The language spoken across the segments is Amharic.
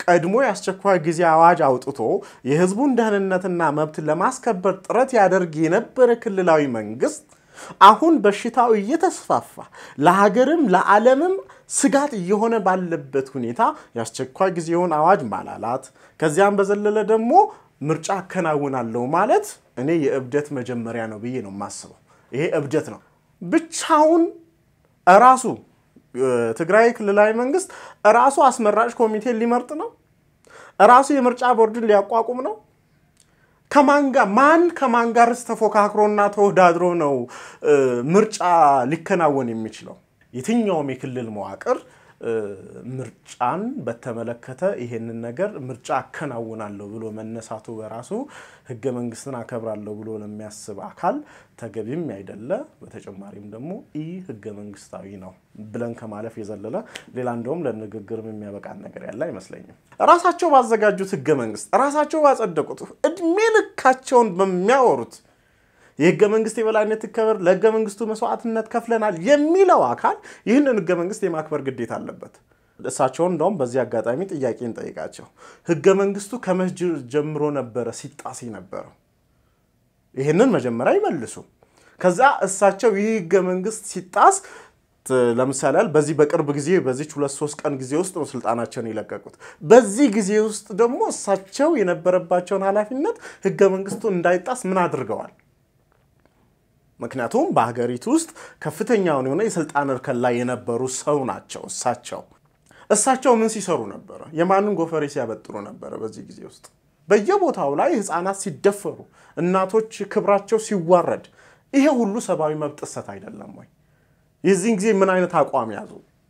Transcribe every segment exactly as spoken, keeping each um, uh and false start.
ቀድሞ ያስቸኳይ ጊዜ አዋጅ አውጥቶ የህዝቡን ደህንነትና መብት ለማስከበር ጥረት ያደርግ የነበረ ክልላዊ መንግስት አሁን በሽታው እየተስፋፋ ለሀገርም ለዓለምም ስጋት እየሆነ ባለበት ሁኔታ ያስቸኳይ ጊዜውን አዋጅ ማላላት ከዚያም በዘለለ ደግሞ ምርጫ አከናውናለሁ ማለት እኔ የእብደት መጀመሪያ ነው ብዬ ነው ማስበው ይሄ እብደት ነው ብቻውን ራሱ ትግራይ ክልላዊ መንግስት ራሱ አስመራጭ ኮሚቴ ሊመርጥ ነው ራሱ የምርጫ ቦርድን ሊያቋቁም ነው ከማንጋ ማን ከማንጋርስ ተፎካክሮና ተወዳድሮ ነው ምርጫ ሊከናወን የሚችለው የትኛውም የክልል መዋቅር ምርጫን በተመለከተ ይሄንን ነገር ምርጫ አከናውናለሁ ብሎ መነሳቱ በራሱ ህገ መንግስትን አከብራለሁ ብሎ ለሚያስብ አካል ተገቢም አይደለ በተጨማሪም ደግሞ ኢ ህገ መንግስታዊ ነው ብለን ከማለፍ የዘለለ ሌላ እንደውም ለንግግርም የሚያበቃ ነገር ያለ አይመስለኝም ራሳቸው ባዘጋጁት ህገ መንግስት ራሳቸው ባጸደቁት እድሜ ልካቸውን በሚያወሩት የህገ መንግስት የበላይነት ተከበር ለህገ መንግስቱ መስዋዕትነት ከፍለናል የሚለው አካል ይህንን ህገ መንግስት የማክበር ግዴታ አለበት እሳቸው እንደውም በዚህ አጋጣሚ ጥያቄን ጠይቃቸው ህገ መንግስቱ ከመጅር ጀምሮ ነበር ሲጣሲ ነበር ይሄንን መጀመሪያ ይመልሱ ከዛ እሳቸው ይህ ህገ መንግስት ሲጣስ ለምሳሌ በዚህ በቅርብ ጊዜ በዚህ ሁለት ሶስት ቀን ጊዜ ውስጥ ነው ስልጣናቸውን ይለቀቁት በዚህ ጊዜ ውስጥ ደግሞ እሳቸው የነበረባቸውን ኃላፊነት ህገ መንግስቱ እንዳይጣስ ምን አድርገዋል ምክንያቱም በአገሪቱ ውስጥ ከፍተኛው የሆነ የስልጣን እርከን ላይ የነበሩ ሰው ናቸው እሳቸው እሳቸው ምን ሲሰሩ ነበር የማንን ጎፈሬ ሲያበጥሩ ነበር በዚህ ጊዜ ውስጥ በየቦታው ላይ ህፃናት ሲደፈሩ እናቶች ክብራቸው ሲዋረድ ይሄ ሁሉ ሰባዊ መብት ጥሰት አይደለም ወይ የዚህን ጊዜ ምን አይነት አቋም ያዙ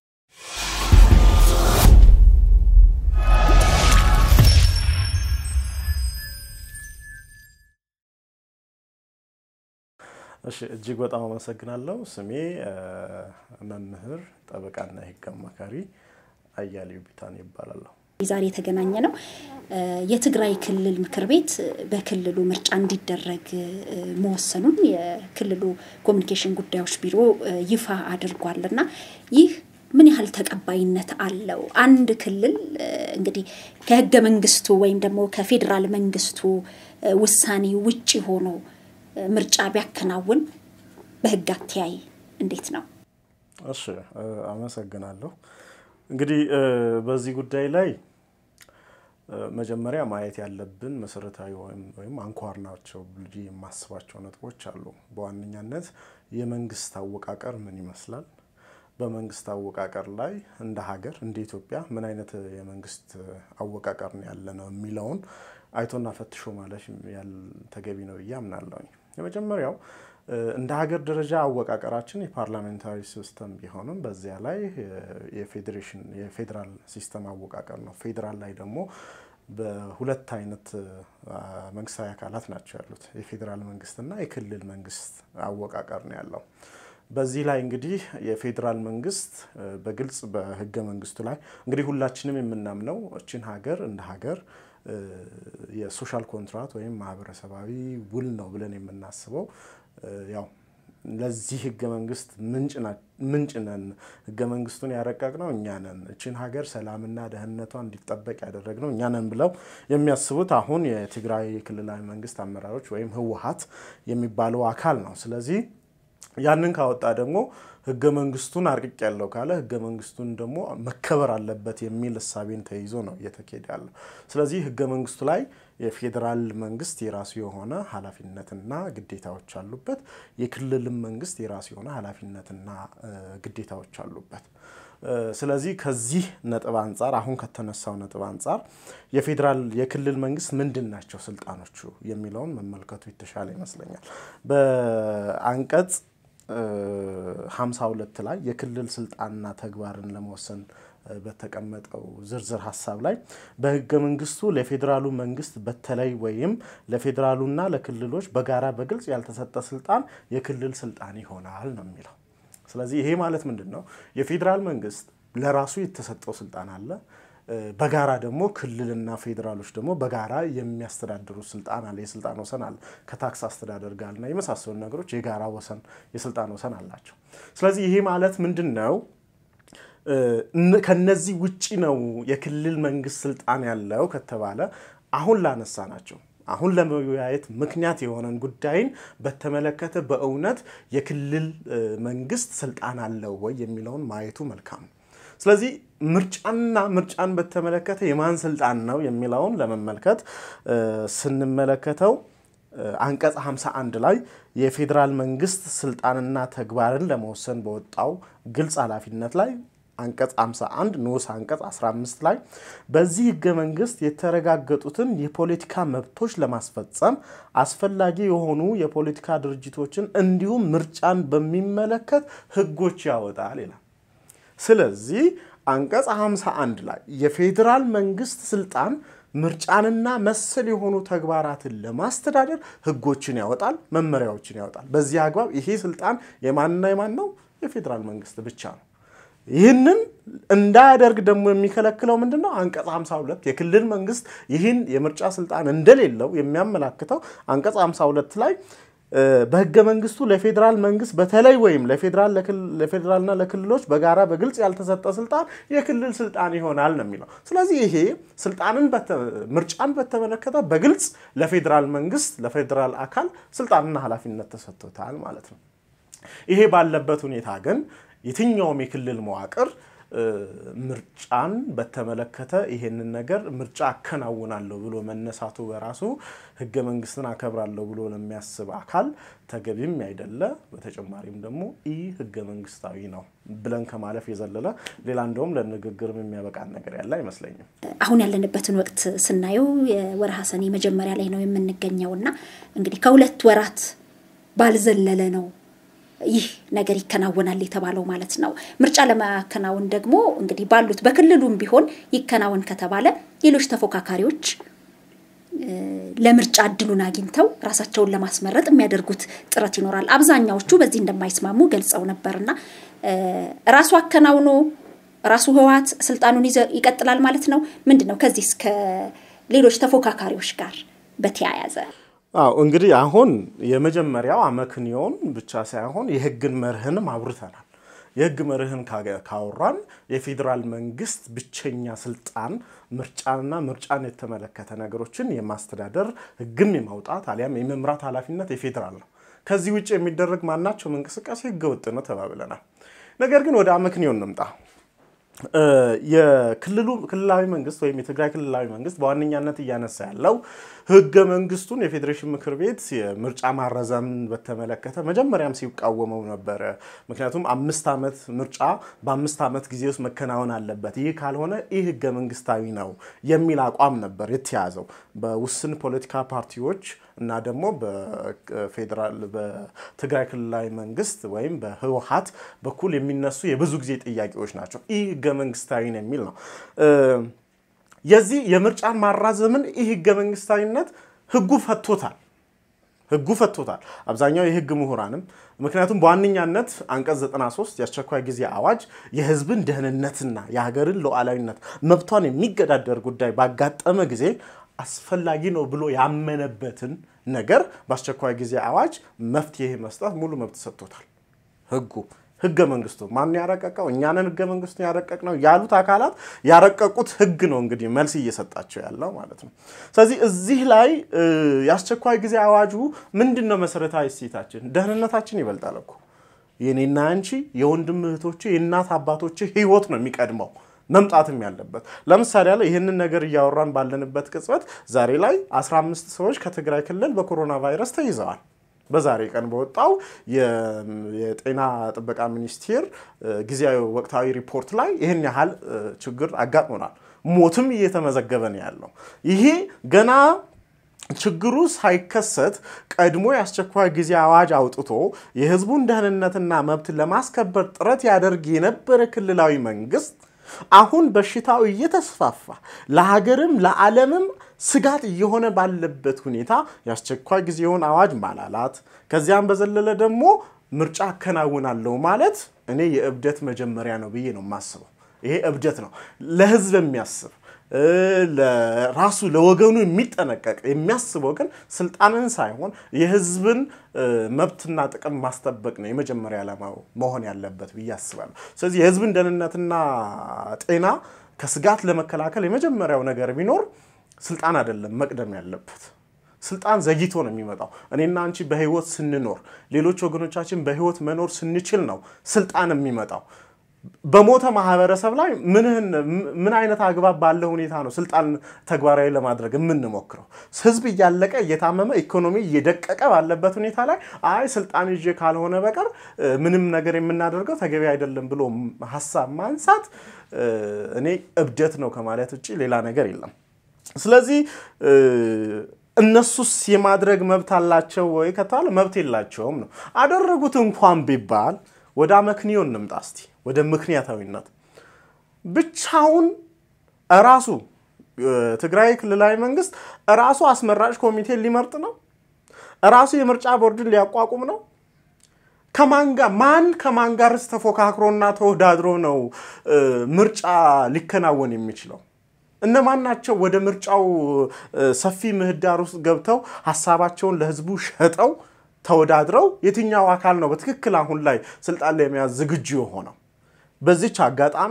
እሺ እጅግ በጣም አመሰግናለሁ ስሜ መምህር ጠበቃና ህግ አማካሪ አያሌው ቢታን ይባላል ዛሬ የተገናኘ ነው የትግራይ ክልል ምክር ቤት በክልሉ ምርጫ እንዲደረግ መወሰኑን የክልሉ ኮሙኒኬሽን ጉዳዮች ቢሮ ይፋ አድርጓልና ይህ ምን ያህል ተቀባይነት አለው አንድ ክልል እንግዲህ ከህገ መንግስቱ ወይም ደግሞ ከፌደራል መንግስቱ ውሳኔ ውጪ ሆኖ ምርጫ ቢያከናውን በህግ አትያይ እንዴት ነው እሺ አመሰግናለሁ እንግዲህ በዚህ ጉዳይ ላይ መጀመሪያ ማየት ያለብን መሰረታዊ ወይም አንኳር ናቸው ብልጂ የማስባቸው ነጥቦች አሉ በዋነኛነት የመንግስት አወቃቀር ምን ይመስላል በመንግስት አወቃቀር ላይ እንደ ሀገር እንደ ኢትዮጵያ ምን አይነት የመንግስት አወቃቀር ነው ያለነው የሚለውን አይቶና ፈትሾ ማለት ያል ተገቢ ነው ያምናለሁ የመጀመሪያው እንደ ሀገር ደረጃ አወቃቀራችን የፓርላሜንታሪ ሲስተም ቢሆንም በዚያ ላይ የፌዴሬሽን የፌደራል ሲስተም አወቃቀር ነው ፌደራል ላይ ደግሞ በሁለት አይነት መንግስታዊ አካላት ናቸው ያሉት የፌደራል መንግስትና የክልል መንግስት አወቃቀር ነው ያለው በዚህ ላይ እንግዲህ የፌደራል መንግስት በግልጽ በህገ መንግስቱ ላይ እንግዲህ ሁላችንም የምናምነው እቺን ሀገር እንደ ሀገር የሶሻል ኮንትራክት ወይም ማህበረሰባዊ ውል ነው ብለን የምናስበው ያው ለዚህ ህገ መንግስት ምንጭና ምንጭነን ህገ መንግስቱን ያረቀቅነው እኛ ነን እቺን ሀገር ሰላምና ደህንነቷን እንዲጠበቅ ያደረግነው እኛ ነን ብለው የሚያስቡት አሁን የትግራይ ክልላዊ መንግስት አመራሮች ወይም ህወሓት የሚባለው አካል ነው ስለዚህ ያንን ካወጣ ደግሞ ህገ መንግስቱን አርቅቅ ያለው ካለ ህገ መንግስቱን ደግሞ መከበር አለበት የሚል ሐሳብን ተይዞ ነው እየተከደ ስለዚህ ህገ መንግስቱ ላይ የፌደራል መንግስት የራሱ የሆነ ኃላፊነትና ግዴታዎች አሉበት የክልል መንግስት የራሱ የሆነ ኃላፊነትና ግዴታዎች አሉበት ስለዚህ ከዚህ ነጥብ አንፃር አሁን ከተነሳው ነጥብ አንፃር የፌደራል የክልል መንግስት ምንድናቸው ስልጣኖቹ የሚለውን መመልከቱ ይተሻለ ይመስለኛል በአንቀጽ ሃምሳ ሁለት ላይ የክልል ስልጣንና ተግባርን ለመወሰን በተቀመጠው ዝርዝር ሐሳብ ላይ በህገ መንግስቱ ለፌደራሉ መንግስት በተለይ ወይም ለፌደራሉና ለክልሎች በጋራ በግልጽ ያልተሰጠ ስልጣን የክልል ስልጣን ይሆናል ነው የሚለው ስለዚህ ይሄ ማለት ምንድነው የፌደራል መንግስት ለራሱ የተሰጠው ስልጣን አለ በጋራ ደግሞ ክልልና ፌደራሎች ደግሞ በጋራ የሚያስተዳድሩ ስልጣን አለ የስልጣን ወሰን አለ ከታክስ አስተዳደር ጋርና የመሳሰሉ ነገሮች የጋራ ወሰን የስልጣን ወሰን አላቸው ስለዚህ ይሄ ማለት ምንድነው ከነዚህ ውጪ ነው የክልል መንግስት ስልጣን ያለው ከተባለ አሁን ላነሳናቸው አሁን ለመወያየት ምክንያት የሆነን ጉዳይን በተመለከተ በእውነት የክልል መንግስት ስልጣን አለው ወይ የሚለውን ማየቱ መልካም ነው ስለዚህ ምርጫና ምርጫን በተመለከተ የማን ስልጣን ነው የሚለውን ለመመልከት ስንመለከተው አንቀጽ ሃምሳ አንድ ላይ የፌደራል መንግስት ስልጣንና ተግባርን ለመወሰን በወጣው ግልጽ ኃላፊነት ላይ አንቀጽ ሃምሳ አንድ ንዑስ አንቀጽ አስራ አምስት ላይ በዚህ ህገ መንግስት የተረጋገጡትን የፖለቲካ መብቶች ለማስፈጸም አስፈላጊ የሆኑ የፖለቲካ ድርጅቶችን እንዲሁም ምርጫን በሚመለከት ህጎች ያወጣል ይላል ስለዚህ አንቀጽ ሃምሳ አንድ ላይ የፌደራል መንግስት ስልጣን ምርጫንና መሰል የሆኑ ተግባራትን ለማስተዳደር ህጎችን ያወጣል መመሪያዎችን ያወጣል በዚህ አግባብ ይሄ ስልጣን የማንና የማን ነው የፌደራል መንግስት ብቻ ነው ይህንን እንዳያደርግ ደግሞ የሚከለክለው ምንድነው አንቀጽ ሃምሳ ሁለት የክልል መንግስት ይህን የምርጫ ስልጣን እንደሌለው የሚያመላክተው አንቀጽ ሃምሳ ሁለት ላይ በህገ መንግስቱ ለፌደራል መንግስት በተለይ ወይም ለፌደራል ለፌደራልና ለክልሎች በጋራ በግልጽ ያልተሰጠ ስልጣን የክልል ስልጣን ይሆናል ነው የሚለው ስለዚህ ይሄ ስልጣንን ምርጫን በተመለከተ በግልጽ ለፌደራል መንግስት ለፌደራል አካል ስልጣንና ኃላፊነት ተሰጥቶታል ማለት ነው ይሄ ባለበት ሁኔታ ግን የትኛውም የክልል መዋቅር ምርጫን በተመለከተ ይሄንን ነገር ምርጫ አከናውናለሁ ብሎ መነሳቱ በራሱ ህገ መንግስትን አከብራለሁ ብሎ ለሚያስብ አካል ተገቢም አይደለ በተጨማሪም ደግሞ ኢ ህገ መንግስታዊ ነው ብለን ከማለፍ የዘለለ ሌላ እንደውም ለንግግርም የሚያበቃ ነገር ያለ አይመስለኝም አሁን ያለንበትን ወቅት ስናየው የወርሃ ሰኔ መጀመሪያ ላይ ነው የምንገኘውና እንግዲህ ከሁለት ወራት ባልዘለለ ነው ይህ ነገር ይከናወናል የተባለው ማለት ነው ምርጫ ለማከናወን ደግሞ እንግዲህ ባሉት በክልሉም ቢሆን ይከናወን ከተባለ ሌሎች ተፎካካሪዎች ለምርጫ እድሉን አግኝተው ራሳቸውን ለማስመረጥ የሚያደርጉት ጥረት ይኖራል አብዛኛዎቹ በዚህ እንደማይስማሙ ገልጸው ነበርና ራሱ አከናውኖ ራሱ ህዋት ስልጣኑን ይቀጥላል ማለት ነው ምንድነው ከዚህ እስከ ሌሎች ተፎካካሪዎች ጋር በተያያዘ አው እንግዲህ አሁን የመጀመሪያው አመክንዮን ብቻ ሳይሆን የህግን መርህንም አብርተናል የህግ መርህን ካወራን የፌደራል መንግስት ብቸኛ ስልጣን ምርጫና ምርጫን የተመለከተ ነገሮችን የማስተዳደር ህግም የማውጣት አሊያም የመምራት ኃላፊነት የፌደራል ነው ከዚህ ውጪ የሚደረግ ማናቸው እንቅስቃሴ ህገ ወጥ ነው ተባብለናል ነገር ግን ወደ አመክንዮ እንምጣ የክልሉ ክልላዊ መንግስት ወይም የትግራይ ክልላዊ መንግስት በዋነኛነት ያነሳ ያለው ህገ መንግስቱን የፌዴሬሽን ምክር ቤት የምርጫ ማረዘም በተመለከተ መጀመሪያም ሲቃወመው ነበር ምክንያቱም አምስት አመት ምርጫ በአምስት አመት ጊዜ ውስጥ መከናወን አለበት ይሄ ካልሆነ ይሄ ህገ መንግስታዊ ነው የሚል አቋም ነበር የተያዘው በውስን ፖለቲካ ፓርቲዎች እና ደግሞ በፌደራል በትግራይ ክልላዊ መንግስት ወይም በህወሓት በኩል የሚነሱ የብዙ ጊዜ ጥያቄዎች ናቸው ይሄ ህገ መንግስታዊ ነው የሚል ነው የዚህ የምርጫን ማራዘምን ይሄ ህገ መንግስታዊነት ህጉ ፈቶታል ህጉ ፈቶታል አብዛኛው የህግ ምሁራንም ምክንያቱም በዋነኛነት አንቀጽ ዘጠና ሶስት ያስቸኳይ ጊዜ አዋጅ የህዝብን ደህንነትና የሀገርን ሉዓላዊነት መብቷን የሚገዳደር ጉዳይ ባጋጠመ ጊዜ አስፈላጊ ነው ብሎ ያመነበትን ነገር በአስቸኳይ ጊዜ አዋጅ መፍትሄ መስጠት ሙሉ መብት ሰጥቶታል ህጉ ህገ መንግስቱ ማን ያረቀቀው እኛንን ህገ መንግስቱ ያረቀቅነው ያሉት አካላት ያረቀቁት ህግ ነው እንግዲህ መልስ እየሰጣቸው ያለው ማለት ነው ስለዚህ እዚህ ላይ ያስቸኳይ ጊዜ አዋጁ ምንድነው መሰረታዊ እሴታችን ደህንነታችን ይበልጣል እኮ የኔና አንቺ የወንድም እህቶቼ የእናት አባቶቼ ህይወት ነው የሚቀድመው መምጣትም ያለበት ለምሳሌ ያለ ይሄንን ነገር ያወራን ባለንበት ቅጽበት ዛሬ ላይ አስራ አምስት ሰዎች ከትግራይ ክልል በኮሮና ቫይረስ ተይዘዋል በዛሬ ቀን በወጣው የጤና ጥበቃ ሚኒስቴር ጊዜያዊ ወቅታዊ ሪፖርት ላይ ይሄን ያህል ችግር አጋጥሞናል ሞትም እየተመዘገበ ነው ያለው ይሄ ገና ችግሩ ሳይከሰት ቀድሞ ያስቸኳይ ጊዜ አዋጅ አውጥቶ የህዝቡን ደህንነትና መብት ለማስከበር ጥረት ያደርግ የነበረ ክልላዊ መንግስት አሁን በሽታው እየተስፋፋ ለሀገርም ለዓለምም ስጋት እየሆነ ባለበት ሁኔታ ያስቸኳይ ጊዜውን አዋጅ ማላላት ከዚያም በዘለለ ደግሞ ምርጫ አከናውናለሁ ማለት እኔ የእብደት መጀመሪያ ነው ብዬ ነው ማስበው ይሄ እብደት ነው ለህዝብ የሚያስብ ለራሱ ለወገኑ የሚጠነቀቅ የሚያስበው ግን ስልጣንን ሳይሆን የህዝብን መብትና ጥቅም ማስጠበቅ ነው የመጀመሪያ ዓላማው መሆን ያለበት ብዬ አስባለሁ ስለዚህ የህዝብን ደህንነትና ጤና ከስጋት ለመከላከል የመጀመሪያው ነገር ቢኖር ስልጣን አይደለም መቅደም ያለበት ስልጣን ዘግይቶ ነው የሚመጣው እኔና አንቺ በህይወት ስንኖር ሌሎች ወገኖቻችን በህይወት መኖር ስንችል ነው ስልጣን የሚመጣው በሞተ ማህበረሰብ ላይ ምን ምን አይነት አግባብ ባለው ሁኔታ ነው ስልጣን ተግባራዊ ለማድረግ የምንሞክረው ህዝብ እያለቀ እየታመመ ኢኮኖሚ እየደቀቀ ባለበት ሁኔታ ላይ አይ ስልጣን ይዤ ካልሆነ በቀር ምንም ነገር የምናደርገው ተገቢ አይደለም ብሎ ሐሳብ ማንሳት እኔ እብደት ነው ከማለት ውጪ ሌላ ነገር የለም ስለዚህ እነሱስ የማድረግ መብት አላቸው ወይ ከተባለ መብት የላቸውም ነው አደረጉት እንኳን ቢባል ወደ አመክንዮ እንምጣስቲ ወደ ምክንያታዊነት ብቻውን ራሱ ትግራይ ክልላዊ መንግስት ራሱ አስመራጭ ኮሚቴ ሊመርጥ ነው ራሱ የምርጫ ቦርድን ሊያቋቁም ነው ከማን ጋር ማን ከማን ጋርስ ተፎካክሮና ተወዳድሮ ነው ምርጫ ሊከናወን የሚችለው እነማን ናቸው ወደ ምርጫው ሰፊ ምህዳር ውስጥ ገብተው ሐሳባቸውን ለህዝቡ ሸጠው ተወዳድረው የትኛው አካል ነው በትክክል አሁን ላይ ስልጣን ላይ የሚያዝ ዝግጁ ሆነው በዚህች አጋጣሚ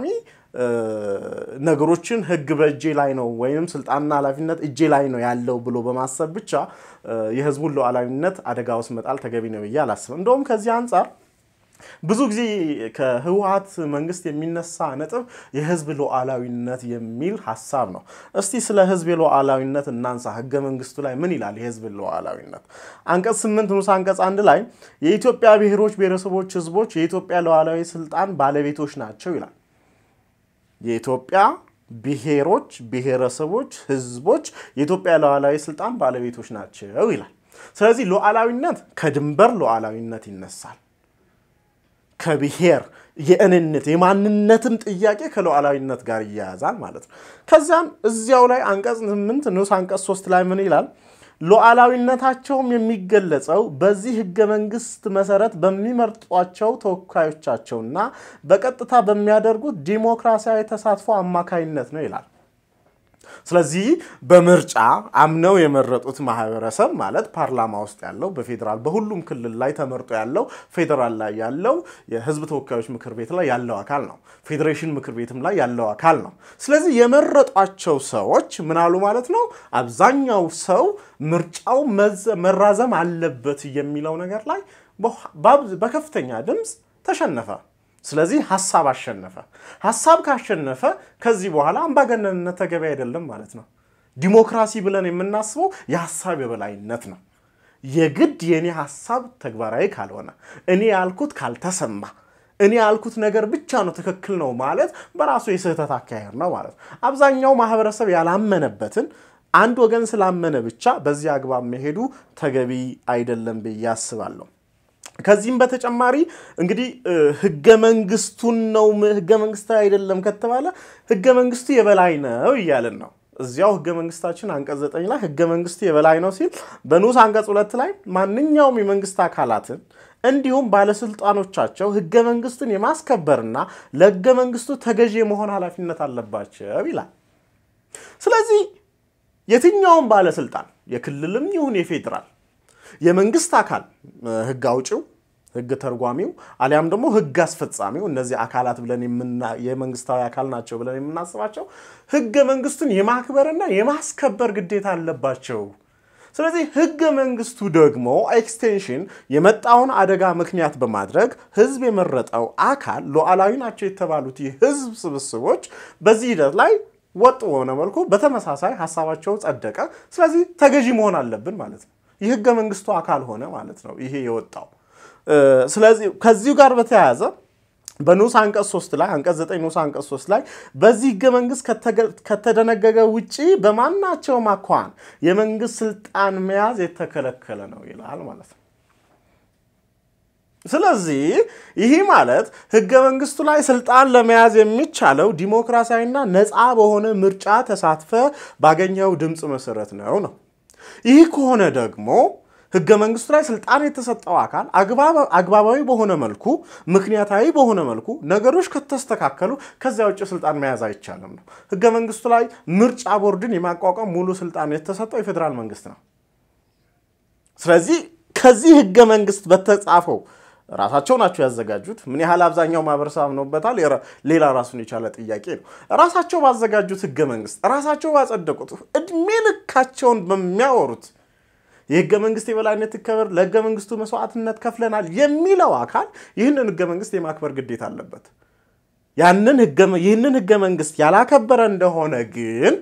ነገሮችን ህግ በእጄ ላይ ነው ወይንም ስልጣንና ኃላፊነት እጄ ላይ ነው ያለው ብሎ በማሰብ ብቻ የህዝቡን ሉዓላዊነት አደጋ ውስጥ መጣል ተገቢ ነው ብዬ አላስብም እንደውም ከዚህ አንፃር ብዙ ጊዜ ከህወሓት መንግስት የሚነሳ ነጥብ የህዝብ ሉዓላዊነት የሚል ሐሳብ ነው እስቲ ስለ ህዝብ ሉዓላዊነት እናንሳ ህገ መንግስቱ ላይ ምን ይላል የህዝብ ሉዓላዊነት አንቀጽ ስምንት ንዑስ አንቀጽ አንድ ላይ የኢትዮጵያ ብሔሮች ብሔረሰቦች ህዝቦች የኢትዮጵያ ሉዓላዊ ስልጣን ባለቤቶች ናቸው ይላል የኢትዮጵያ ብሔሮች ብሔረሰቦች ህዝቦች የኢትዮጵያ ሉዓላዊ ስልጣን ባለቤቶች ናቸው ይላል ስለዚህ ሉዓላዊነት ከድንበር ሉዓላዊነት ይነሳል ከብሔር የእንነት የማንነትም ጥያቄ ከሉዓላዊነት ጋር ይያዛል ማለት ነው ከዛም እዚያው ላይ አንቀጽ ስምንት ንዑስ አንቀጽ ሶስት ላይ ምን ይላል ሉዓላዊነታቸውም የሚገለጸው በዚህ ህገ መንግስት መሰረት በሚመርጧቸው ተወካዮቻቸውና በቀጥታ በሚያደርጉት ዲሞክራሲያዊ ተሳትፎ አማካይነት ነው ይላል ስለዚህ በምርጫ አምነው የመረጡት ማህበረሰብ ማለት ፓርላማ ውስጥ ያለው በፌደራል በሁሉም ክልል ላይ ተመርጦ ያለው ፌደራል ላይ ያለው የህዝብ ተወካዮች ምክር ቤት ላይ ያለው አካል ነው ፌዴሬሽን ምክር ቤትም ላይ ያለው አካል ነው ስለዚህ የመረጧቸው ሰዎች ምን አሉ ማለት ነው አብዛኛው ሰው ምርጫው መራዘም አለበት የሚለው ነገር ላይ በከፍተኛ ድምጽ ተሸነፈ ስለዚህ ሐሳብ አሸነፈ ሐሳብ ካሸነፈ ከዚህ በኋላ አምባገነንነት ተገቢ አይደለም ማለት ነው ዲሞክራሲ ብለን የምናስበው የሐሳብ የበላይነት ነው የግድ የኔ ሐሳብ ተግባራዊ ካልሆነ እኔ ያልኩት ካልተሰማ እኔ ያልኩት ነገር ብቻ ነው ትክክል ነው ማለት በራሱ የስህተት አካሄድ ነው ማለት አብዛኛው ማህበረሰብ ያላመነበትን አንድ ወገን ስላመነ ብቻ በዚህ አግባብ መሄዱ ተገቢ አይደለም በያስባለሁ ከዚህም በተጨማሪ እንግዲህ ህገ መንግስቱን ነው ህገ መንግስታዊ አይደለም ከተባለ ህገ መንግስቱ የበላይ ነው ይያለን ነው እዚያው ህገ መንግስታችን አንቀጽ ዘጠኝ ላይ ህገ መንግስቱ የበላይ ነው ሲል በንዑስ አንቀጽ ሁለት ላይ ማንኛውም የመንግስት አካላትን እንዲሁም ባለስልጣኖቻቸው ህገ መንግስቱን የማስከበርና ለህገ መንግስቱ ተገዢ መሆን ኃላፊነት አለባቸው ይላል ስለዚህ የትኛውም ባለስልጣን የክልልም ይሁን የፌደራል የመንግስት አካል ህግ አውጪው ህግ ተርጓሚው አሊያም ደግሞ ህግ አስፈጻሚው እነዚህ አካላት ብለን የምና የመንግስታዊ አካል ናቸው ብለን የምናስባቸው ህገ መንግስቱን የማክበርና የማስከበር ግዴታ አለባቸው ስለዚህ ህገ መንግስቱ ደግሞ ኤክስቴንሽን የመጣውን አደጋ ምክንያት በማድረግ ህዝብ የመረጠው አካል ሉዓላዊ ናቸው የተባሉት የህዝብ ስብስቦች በዚህ ሂደት ላይ ወጥ ሆነ መልኩ በተመሳሳይ ሐሳባቸው ጸደቀ ስለዚህ ተገዢ መሆን አለብን ማለት ነው የህገ መንግስቱ አካል ሆነ ማለት ነው ይሄ የወጣው ስለዚህ ከዚሁ ጋር በተያያዘ በንዑስ አንቀጽ ሶስት ላይ አንቀጽ ዘጠኝ ንዑስ አንቀጽ ሶስት ላይ በዚህ ህገ መንግስት ከተደነገገ ውጪ በማናቸው ማኳን የመንግስት ስልጣን መያዝ የተከለከለ ነው ይላል ማለት ነው ስለዚህ ይሄ ማለት ህገ መንግስቱ ላይ ስልጣን ለመያዝ የሚቻለው ዲሞክራሲያዊና ነፃ በሆነ ምርጫ ተሳትፈ ባገኘው ድምጽ መሰረት ነው ነው ይህ ከሆነ ደግሞ ህገ መንግስቱ ላይ ስልጣን የተሰጠው አካል አግባብ አግባባዊ በሆነ መልኩ ምክንያታዊ በሆነ መልኩ ነገሮች ከተስተካከሉ ከዚያ ውጭ ስልጣን መያዝ አይቻልም ነው ህገ መንግስቱ ላይ ምርጫ ቦርድን የማቋቋም ሙሉ ስልጣን የተሰጠው የፌደራል መንግስት ነው ስለዚህ ከዚህ ህገ መንግስት በተጻፈው ራሳቸው ናቸው ያዘጋጁት ምን ያህል አብዛኛው ማህበረሰብ ነውበታል ሌላ ራሱን የቻለ ጥያቄ ነው ራሳቸው ባዘጋጁት ህገ መንግስት ራሳቸው ባጸደቁት እድሜ ልካቸውን በሚያወሩት የህገ መንግስት የበላይነት ይከበር ለህገ መንግስቱ መስዋዕትነት ከፍለናል የሚለው አካል ይህንን ህገ መንግስት የማክበር ግዴታ አለበት ያንን ህገ ይህንን ህገ መንግስት ያላከበረ እንደሆነ ግን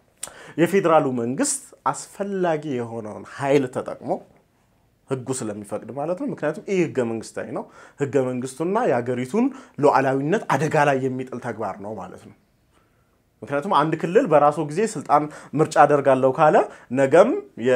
የፌደራሉ መንግስት አስፈላጊ የሆነውን ኃይል ተጠቅሞ ህጉ ስለሚፈቅድ ማለት ነው ምክንያቱም ይህ ህገ መንግስታዊ ነው ህገ መንግስቱና የሀገሪቱን ሉዓላዊነት አደጋ ላይ የሚጥል ተግባር ነው ማለት ነው ምክንያቱም አንድ ክልል በራሱ ጊዜ ስልጣን ምርጫ አደርጋለሁ ካለ ነገም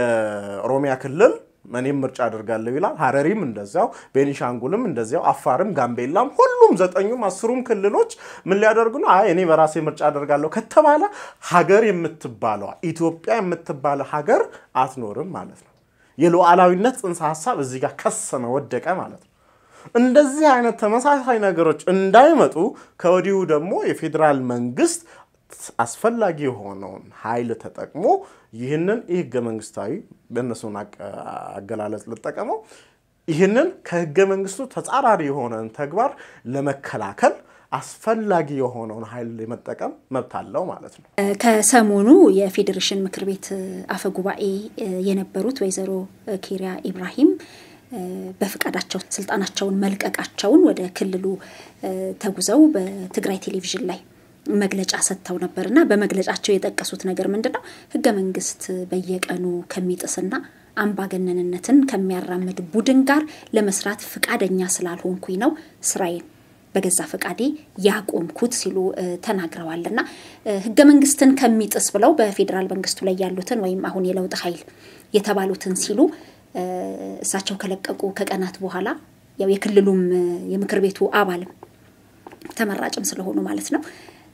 የኦሮሚያ ክልል ማንም ምርጫ አደርጋለሁ ይላል ሐረሪም እንደዛው ቤኒሻንጉልም እንደዛው አፋርም ጋምቤላም ሁሉም ዘጠኙም አስሩም ክልሎች ምን ሊያደርጉ ነው አይ እኔ በራሴ ምርጫ አደርጋለሁ ከተባለ ሀገር የምትባለው ኢትዮጵያ የምትባለው ሀገር አትኖርም ማለት ነው የሉዓላዊነት ጽንሰ ሐሳብ እዚህ ጋር ከሰመ ወደቀ ማለት ነው እንደዚህ አይነት ተመሳሳይ ነገሮች እንዳይመጡ ከወዲሁ ደግሞ የፌደራል መንግስት አስፈላጊ የሆነውን ኃይል ተጠቅሞ ይህንን ህገ መንግስታዊ በእነሱን አገላለጽ ለተጠቀመው ይህንን ከህገ መንግስቱ ተጻራሪ የሆነን ተግባር ለመከላከል አስፈላጊ የሆነውን ኃይል ለመጠቀም መብት አለው ማለት ነው ከሰሞኑ የፌዴሬሽን ምክር ቤት አፈ ጉባኤ የነበሩት ወይዘሮ ኪሪያ ኢብራሂም በፍቃዳቸው ስልጣናቸውን መልቀቃቸውን ወደ ክልሉ ተጉዘው በትግራይ ቴሌቪዥን ላይ መግለጫ ሰጥተው ነበርና በመግለጫቸው የጠቀሱት ነገር ምንድነው ህገ መንግስት በየቀኑ ከሚጥስና አምባገነንነትን ከሚያራምድ ቡድን ጋር ለመስራት ፍቃደኛ ስላልሆንኩኝ ነው ስራዬን በገዛ ፍቃዴ ያቆምኩት ሲሉ ተናግረዋልና ህገ መንግስትን ከሚጥስ ብለው በፌደራል መንግስቱ ላይ ያሉትን ወይም አሁን የለውጥ ኃይል የተባሉትን ሲሉ እሳቸው ከለቀቁ ከቀናት በኋላ ያው የክልሉም የምክር ቤቱ አባል ተመራጭም ስለሆኑ ማለት ነው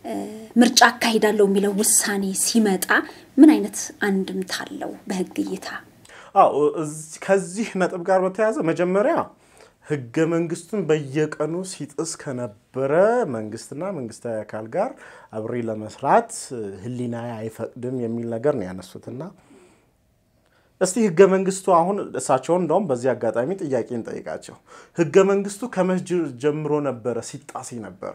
ምርጫ አካሂዳለው የሚለው ውሳኔ ሲመጣ ምን አይነት አንድምታ አለው በህግ እይታ አው ከዚህ ነጥብ ጋር በተያያዘ መጀመሪያ ህገ መንግስቱን በየቀኑ ሲጥስ ከነበረ መንግስትና መንግስታዊ አካል ጋር አብሬ ለመስራት ህሊና አይፈቅድም የሚል ነገር ነው ያነሱትና እስቲ ህገ መንግስቱ አሁን እሳቸው እንደውም በዚህ አጋጣሚ ጥያቄን ጠይቃቸው ህገ መንግስቱ ከመጅር ጀምሮ ነበር ሲጣስ ነበር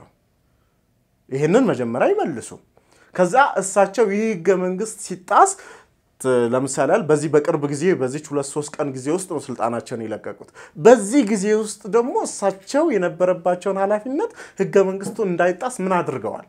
ይሄንን መጀመሪያ ይመልሱ ከዛ እሳቸው ይህ ህገ መንግስት ሲጣስ ለምሳሌ በዚህ በቅርብ ጊዜ በዚህ ሁለት ሶስት ቀን ጊዜ ውስጥ ነው ስልጣናቸውን ይለቀቁት በዚህ ጊዜ ውስጥ ደግሞ እሳቸው የነበረባቸውን ኃላፊነት ህገ መንግስቱ እንዳይጣስ ምን አድርገዋል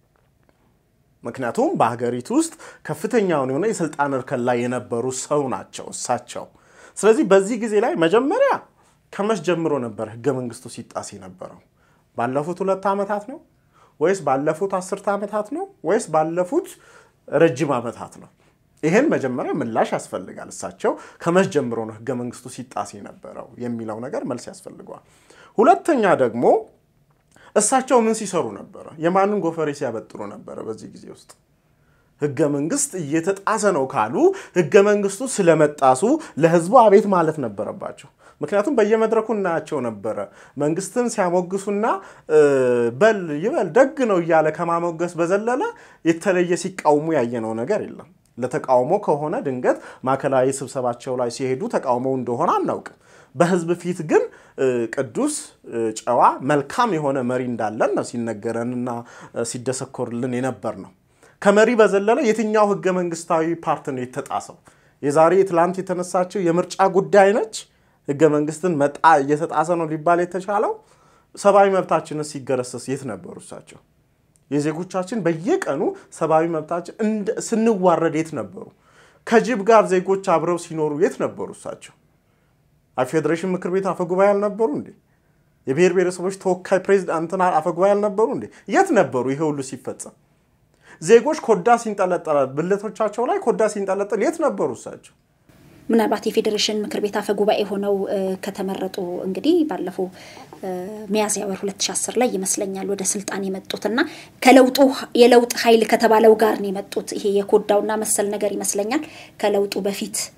ምክንያቱም በአገሪቱ ውስጥ ከፍተኛው የሆነ የስልጣን እርከን ላይ የነበሩ ሰው ናቸው እሳቸው ስለዚህ በዚህ ጊዜ ላይ መጀመሪያ ከመሽ ጀምሮ ነበር ህገ መንግስቱ ሲጣስ የነበረው ባለፉት ሁለት አመታት ነው ወይስ ባለፉት አስርተ አመታት ነው ወይስ ባለፉት ረጅም አመታት ነው ይሄን መጀመሪያ ምላሽ ያስፈልጋል እሳቸው ከመሽ ጀምሮ ነው ህገ መንግስቱ ሲጣስ የነበረው የሚለው ነገር መልስ ያስፈልጋል ሁለተኛ ደግሞ እሳቸው ምን ሲሰሩ ነበር የማንን ጎፈሬ ሲያበጥሩ ነበር በዚህ ጊዜ ውስጥ ህገ መንግስት እየተጣሰ ነው ካሉ ህገ መንግስቱ ስለመጣሱ ለህዝቡ አቤት ማለት ነበረባቸው ምክንያቱም በየመድረኩናቸው ነበር መንግስትን ሲያሞግሱና በል ይበል ደግ ነው ይያለ ከማሞገስ በዘለለ የተለየ ሲቃውሙ ያየነው ነገር የለም ለተቃውሞ ከሆነ ድንገት ማከላዊ ስብሰባቸው ላይ ሲሄዱ ተቃውሞው እንደሆነ አናውቅም በህዝብ ፊት ግን ቅዱስ ጨዋ መልካም የሆነ መሪ እንዳለን ነው ሲነገረንና ሲደሰኮርልን የነበር ነው ከመሪ በዘለለ የትኛው ህገ መንግስታዊ ፓርት ነው የተጣሰው የዛሬ ትላንት የተነሳቸው የምርጫ ጉዳይ ነች ህገ መንግስትን መጣ እየተጣሰ ነው ሊባል የተቻለው ሰባዊ መብታችንን ሲገረሰስ የት ነበሩ እሳቸው የዜጎቻችን በየቀኑ ሰባዊ መብታችን ስንዋረድ የት ነበሩ ከጅብ ጋር ዜጎች አብረው ሲኖሩ የት ነበሩ እሳቸው አፌዴሬሽን ምክር ቤት አፈጉባኤ አልነበሩ እንዴ የብሔር ብሔረሰቦች ተወካይ ፕሬዝዳንትና አፈጉባኤ አልነበሩ እንዴ የት ነበሩ ይሄ ሁሉ ሲፈጸም ዜጎች ኮዳ ሲንጠለጠል ብልቶቻቸው ላይ ኮዳ ሲንጠለጠል የት ነበሩ እሳቸው ምናልባት የፌዴሬሽን ምክር ቤት አፈጉባኤ ሆነው ከተመረጡ እንግዲህ ባለፈው ሚያዝያ ወር ሁለት ሺህ አስር ላይ ይመስለኛል ወደ ስልጣን የመጡትና ከለውጡ የለውጥ ኃይል ከተባለው ጋር ነው የመጡት ይሄ የኮዳውና መሰል ነገር ይመስለኛል ከለውጡ በፊት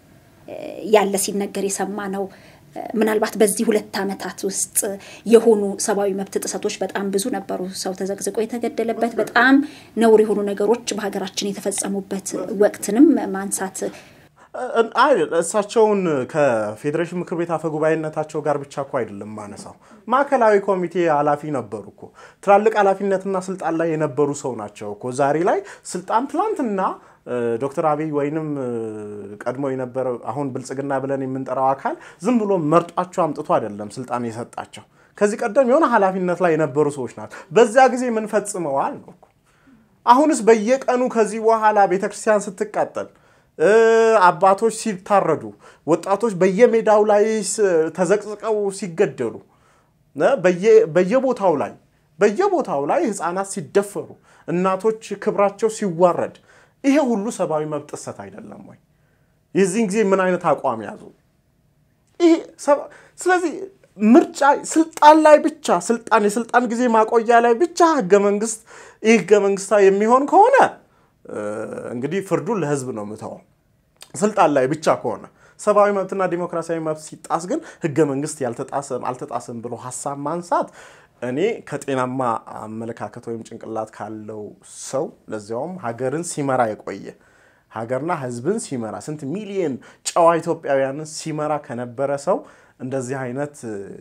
ያለ ሲነገር የሰማ ነው ምናልባት በዚህ ሁለት አመታት ውስጥ የሆኑ ሰባዊ መብት ጥሰቶች በጣም ብዙ ነበሩ ሰው ተዘግዝቆ የተገደለበት በጣም ነውር የሆኑ ነገሮች በሀገራችን የተፈጸሙበት ወቅትንም ማንሳት አይ እሳቸውን ከፌደሬሽን ምክር ቤት አፈጉባኤነታቸው ጋር ብቻ እኮ አይደለም ማነሳው ማከላዊ ኮሚቴ ኃላፊ ነበርኩ ትላልቅ ኃላፊነትና ስልጣን ላይ የነበሩ ሰው ናቸው እኮ ዛሬ ላይ ስልጣን ትላንትና ዶክተር አብይ ወይንም ቀድሞ የነበረ አሁን ብልጽግና ብለን የምንጠራው አካል ዝም ብሎ መርጧቸው አምጥቶ አይደለም ስልጣን የሰጣቸው ከዚህ ቀደም የሆነ ኃላፊነት ላይ የነበሩ ሰዎች ናቸው በዛ ጊዜ ምን ፈጽመዋል ነው አሁንስ በየቀኑ ከዚህ በኋላ ቤተክርስቲያን ስትቃጠል አባቶች ሲታረዱ ወጣቶች በየሜዳው ላይ ተዘቅዝቀው ሲገደሉ በየ በየቦታው ላይ በየቦታው ላይ ህፃናት ሲደፈሩ እናቶች ክብራቸው ሲዋረድ ይሄ ሁሉ ሰባዊ መብት ጥሰት አይደለም ወይ የዚህን ጊዜ ምን አይነት አቋም ያዙ ይሄ ስለዚህ ምርጫ ስልጣን ላይ ብቻ ስልጣን የስልጣን ጊዜ ማቆያ ላይ ብቻ ህገ መንግስት ይሄ ህገ መንግስታ የሚሆን ከሆነ እንግዲህ ፍርዱ ለህዝብ ነው መተው ስልጣን ላይ ብቻ ከሆነ ሰባዊ መብትና ዲሞክራሲያዊ መብት ሲጣስ ግን ህገ መንግስት ያልተጣሰም አልተጣሰም ብሎ ሐሳብ ማንሳት እኔ ከጤናማ አመለካከት ወይም ጭንቅላት ካለው ሰው ለዚያውም ሀገርን ሲመራ የቆየ ሀገርና ህዝብን ሲመራ ስንት ሚሊየን ጨዋ ኢትዮጵያውያንን ሲመራ ከነበረ ሰው እንደዚህ አይነት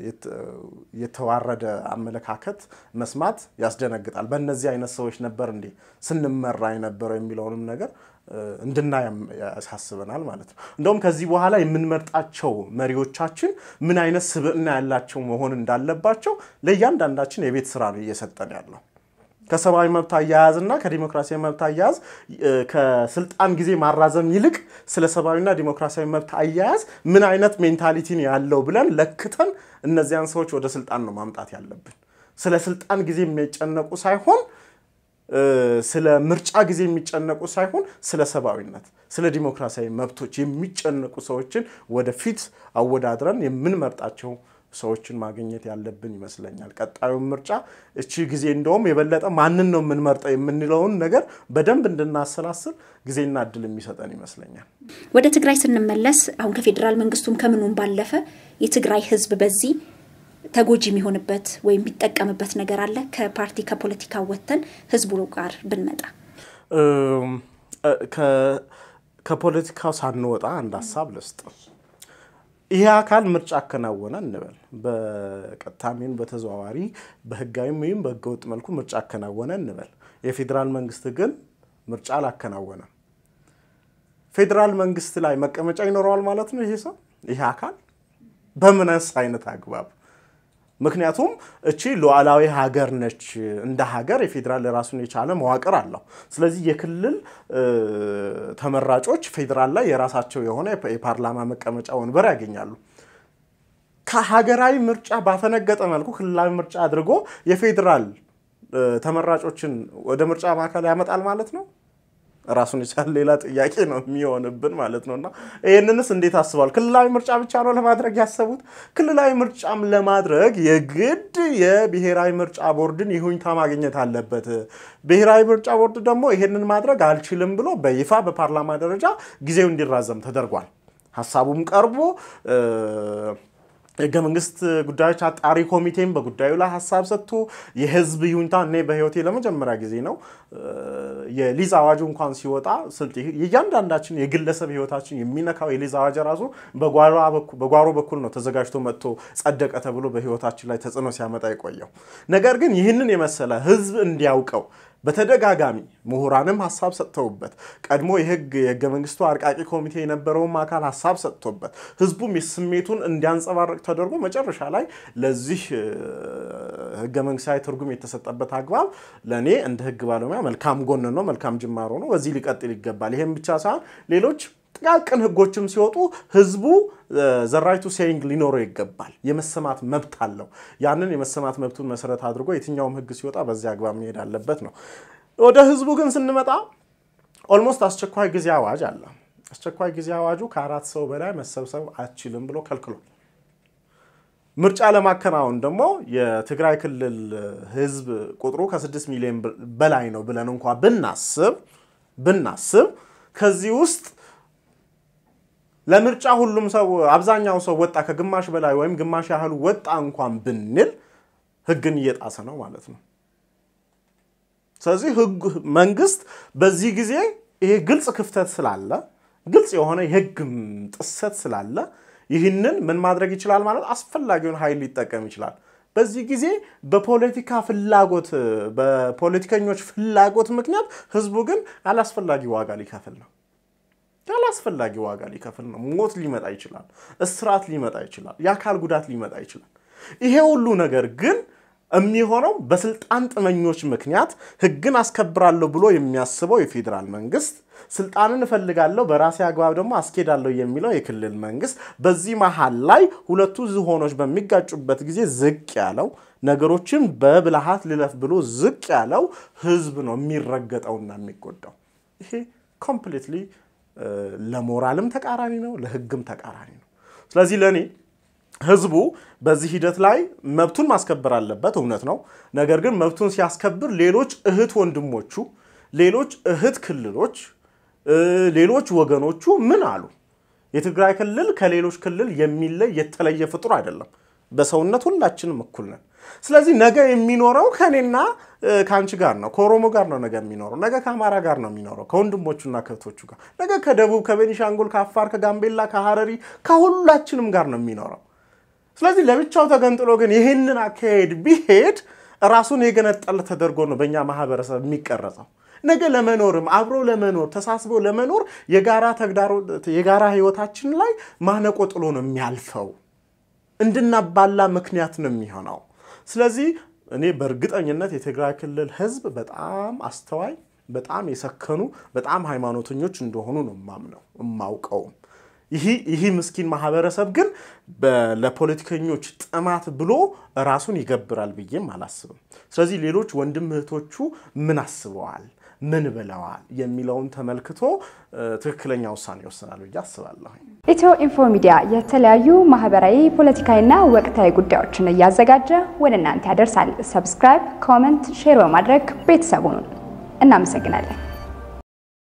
የተዋረደ አመለካከት መስማት ያስደነግጣል በእነዚህ አይነት ሰዎች ነበር እንዴ ስንመራ የነበረው የሚለውንም ነገር እንድናይ ያሳስበናል ማለት ነው እንደውም ከዚህ በኋላ የምንመርጣቸው መሪዎቻችን ምን አይነት ስብዕና ያላቸው መሆን እንዳለባቸው ለእያንዳንዳችን የቤት ስራ ነው እየሰጠን ያለው ከሰባዊ መብት አያያዝና ከዲሞክራሲያዊ መብት አያያዝ ከስልጣን ጊዜ ማራዘም ይልቅ ስለ ሰባዊና ዲሞክራሲያዊ መብት አያያዝ ምን አይነት ሜንታሊቲ ነው ያለው ብለን ለክተን እነዚያን ሰዎች ወደ ስልጣን ነው ማምጣት ያለብን ስለ ስልጣን ጊዜ የሚጨነቁ ሳይሆን ስለ ምርጫ ጊዜ የሚጨነቁ ሳይሆን ስለ ሰባዊነት ስለ ዲሞክራሲያዊ መብቶች የሚጨነቁ ሰዎችን ወደፊት አወዳድረን የምንመርጣቸው ሰዎችን ማግኘት ያለብን ይመስለኛል ቀጣዩ ምርጫ እቺ ጊዜ እንደውም የበለጠ ማንን ነው የምንመርጠው የምንለውን ነገር በደንብ እንድናሰላስል ጊዜና እድል የሚሰጠን ይመስለኛል ወደ ትግራይ ስንመለስ አሁን ከፌደራል መንግስቱም ከመኑም ባለፈ የትግራይ ህዝብ በዚህ ተጎጂ የሚሆንበት ወይ የሚጠቀምበት ነገር አለ ከፓርቲ ከፖለቲካ ወተን ህዝቡ ጋር ብንመጣ ከ ከፖለቲካው ሳንወጣ አንድ ሐሳብ ልስጥ ይሄ አካል ምርጫ አከናወነ እንበል በቀጥታም በተዘዋዋሪ በህጋዊም ወይም በህገወጥ መልኩ ምርጫ አከናወነ እንበል የፌደራል መንግስት ግን ምርጫ አላከናወነ ፌደራል መንግስት ላይ መቀመጫ ይኖረዋል ማለት ነው ይሄ ሰው ይሄ አካል በመናስ አይነት አግባብ ምክንያቱም እቺ ሉዓላዊ ሀገር ነች እንደ ሀገር የፌደራል ራሱን የቻለ መዋቅር አለው ስለዚህ የክልል ተመራጮች ፌደራል ላይ የራሳቸው የሆነ የፓርላማ መቀመጫ ወንበር ያገኛሉ ከሀገራዊ ምርጫ ባፈነገጠ መልኩ ክልላዊ ምርጫ አድርጎ የፌደራል ተመራጮችን ወደ ምርጫ ማዕከል ያመጣል ማለት ነው ራሱን የቻለ ሌላ ጥያቄ ነው የሚሆንብን ማለት ነውና ይሄንንስ እንዴት አስባል ክልላዊ ምርጫ ብቻ ነው ለማድረግ ያሰቡት ክልላዊ ምርጫም ለማድረግ የግድ የብሔራዊ ምርጫ ቦርድን ይሁንታ ማግኘት አለበት ብሔራዊ ምርጫ ቦርድ ደግሞ ይሄንን ማድረግ አልችልም ብሎ በይፋ በፓርላማ ደረጃ ጊዜው እንዲራዘም ተደርጓል ሐሳቡም ቀርቦ የህገ መንግስት ጉዳዮች አጣሪ ኮሚቴም በጉዳዩ ላይ ሐሳብ ሰጥቶ የህዝብ ይሁንታ እኔ በህይወቴ ለመጀመሪያ ጊዜ ነው የሊዝ አዋጁ እንኳን ሲወጣ ስልት የያንዳንዳችን የግለሰብ ህይወታችን የሚነካው የሊዝ አዋጅ ራሱ በጓሮ በኩል በጓሮ በኩል ነው ተዘጋጅቶ መጥቶ ጸደቀ ተብሎ በህይወታችን ላይ ተጽዕኖ ሲያመጣ ይቆየው ነገር ግን ይህንን የመሰለ ህዝብ እንዲያውቀው በተደጋጋሚ ምሁራንም ሐሳብ ሰጥተውበት ቀድሞ የህግ የህገ መንግስቱ አርቃቂ ኮሚቴ የነበረው አካል ሐሳብ ሰጥቶበት ህዝቡም የስሜቱን እንዲያንጸባርቅ ተደርጎ መጨረሻ ላይ ለዚህ ህገ መንግስታዊ ትርጉም የተሰጠበት አግባብ ለኔ እንደ ህግ ባለሙያ መልካም ጎን ነው መልካም ጅማሮ ነው በዚህ ሊቀጥል ይገባል ይሄም ብቻ ሳይሆን ሌሎች ጥቃቅን ህጎችም ሲወጡ ህዝቡ ዘራይቱ ሴይንግ ሊኖር ይገባል የመሰማት መብት አለው ያንን የመሰማት መብቱን መሰረት አድርጎ የትኛውም ህግ ሲወጣ በዚህ አግባብ መሄድ አለበት ነው ወደ ህዝቡ ግን ስንመጣ ኦልሞስት አስቸኳይ ጊዜ አዋጅ አለ አስቸኳይ ጊዜ አዋጁ ከአራት ሰው በላይ መሰብሰብ አትችልም ብሎ ከልክሏል ምርጫ ለማከናወን ደግሞ የትግራይ ክልል ህዝብ ቁጥሩ ከ6 ሚሊዮን በላይ ነው ብለን እንኳን ብናስብ ብናስብ ከዚህ ውስጥ ለምርጫ ሁሉም ሰው አብዛኛው ሰው ወጣ ከግማሽ በላይ ወይም ግማሽ ያህሉ ወጣ እንኳን ብንል ህግን እየጣሰ ነው ማለት ነው ስለዚህ ህግ መንግስት በዚህ ጊዜ ይሄ ግልጽ ክፍተት ስላለ ግልጽ የሆነ የህግ ጥሰት ስላለ ይህንን ምን ማድረግ ይችላል ማለት አስፈላጊውን ኃይል ሊጠቀም ይችላል በዚህ ጊዜ በፖለቲካ ፍላጎት በፖለቲከኞች ፍላጎት ምክንያት ህዝቡ ግን አላስፈላጊ ዋጋ ሊከፍል ነው አላስፈላጊ ዋጋ ሊከፍል ነው ሞት ሊመጣ ይችላል እስራት ሊመጣ ይችላል ያካል ጉዳት ሊመጣ ይችላል ይሄ ሁሉ ነገር ግን የሚሆነው በስልጣን ጥመኞች ምክንያት ህግን አስከብራለሁ ብሎ የሚያስበው የፌደራል መንግስት ስልጣንን ፈልጋለሁ በራሴ አግባብ ደግሞ አስኬዳለሁ የሚለው የክልል መንግስት በዚህ መሃል ላይ ሁለቱ ዝሆኖች በሚጋጩበት ጊዜ ዝቅ ያለው ነገሮችን በብልሃት ልለፍ ብሎ ዝቅ ያለው ህዝብ ነው የሚረገጠውና የሚጎዳው ይሄ ኮምፕሊትሊ ለሞራልም ተቃራኒ ነው ለህግም ተቃራኒ ነው ስለዚህ ለኔ ህዝቡ በዚህ ሂደት ላይ መብቱን ማስከበር አለበት እውነት ነው ነገር ግን መብቱን ሲያስከብር ሌሎች እህት ወንድሞቹ ሌሎች እህት ክልሎች ሌሎች ወገኖቹ ምን አሉ የትግራይ ክልል ከሌሎች ክልል የሚለይ የተለየ ፍጡር አይደለም በሰውነት ሁላችንም እኩል ነን ስለዚህ ነገ የሚኖረው ከኔና ካንቺ ጋር ነው ከኦሮሞ ጋር ነው ነገ የሚኖረው ነገ ከአማራ ጋር ነው የሚኖረው ከወንድሞቹና ከእህቶቹ ጋር ነገ ከደቡብ ከቤኒሻንጉል ከአፋር ከጋምቤላ ከሐረሪ ከሁላችንም ጋር ነው የሚኖረው ስለዚህ ለብቻው ተገንጥሎ ግን ይሄንን አካሄድ ቢሄድ ራሱን የገነጠለ ተደርጎ ነው በእኛ ማህበረሰብ የሚቀረጸው ነገ ለመኖርም አብሮ ለመኖር ተሳስቦ ለመኖር የጋራ ተግዳሮ የጋራ ህይወታችን ላይ ማነቆ ጥሎ ነው የሚያልፈው እንድናባላ ምክንያት ነው የሚሆነው ስለዚህ እኔ በርግጠኝነት የትግራይ ክልል ህዝብ በጣም አስተዋይ በጣም የሰከኑ በጣም ሃይማኖተኞች እንደሆኑ ነው ማምነው ማውቀው ይሄ ይሄ ምስኪን ማህበረሰብ ግን ለፖለቲከኞች ጥማት ብሎ ራሱን ይገብራል ብዬም አላስብም ስለዚህ ሌሎች ወንድም እህቶቹ ምን አስበዋል ምን ብለዋል የሚለውን ተመልክቶ ትክክለኛ ውሳኔ ወሰናል ብዬ አስባለሁ EthioInfo Media የተለያዩ ማህበራዊ ፖለቲካዊና ወቅታዊ ጉዳዮችን ያዘጋጀ ወደ እናንተ ያደርሳል ሰብስክራይብ ኮሜንት ሼር በማድረግ ቤተሰቡን እናመሰግናለን